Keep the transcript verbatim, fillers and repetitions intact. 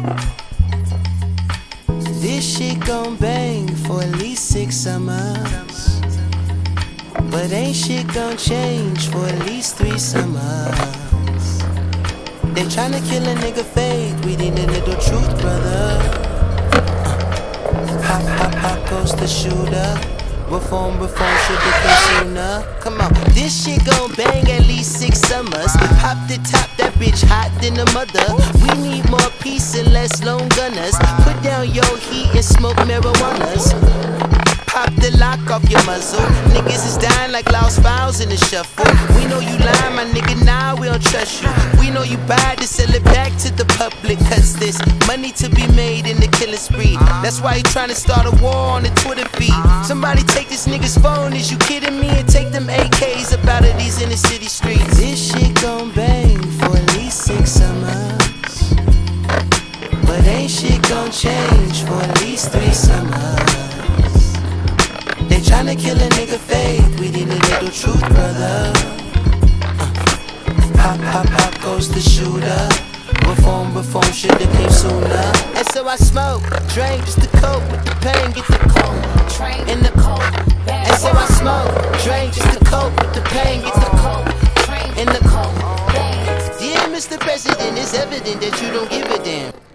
This shit gon' bang for at least six summers, but ain't shit gon' change for at least three summers. They tryna kill a nigga faith, we need a little truth, brother. uh, Hop, hop, hop goes the shooter. Reform, reform should have been sooner. Come on, this shit gon' bang at least six summers. Pop the top, that bitch hot than a mother. We need more peace and less lone gunners. Put down your heat and smoke marijuanas. Pop the lock off your muzzle. Niggas is dying like lost files in the shuffle. We know you lying, my nigga, nah, we don't trust you. We know you buy to sell it back to the public, cause there's money to be made in the killing spree. That's why you trying to start a war on the Twitter feed. Somebody take this nigga's phone, is you kidding me? And take them A Ks up out of these inner city streets. This shit gon' bang for at least six summers, but ain't shit gon' change for at least three summers. They tryna kill a nigga faith, we need a little truth, brother. uh, Hop, hop, hop goes the shooter. Reform, reform should've came sooner. And so I smoke, drink just to cope with the pain. Get the coke, train in the coke. And so I smoke, drink just to cope with the pain. Get the coke, train in the coke. Dear Mister President, it's evident that you don't give a damn.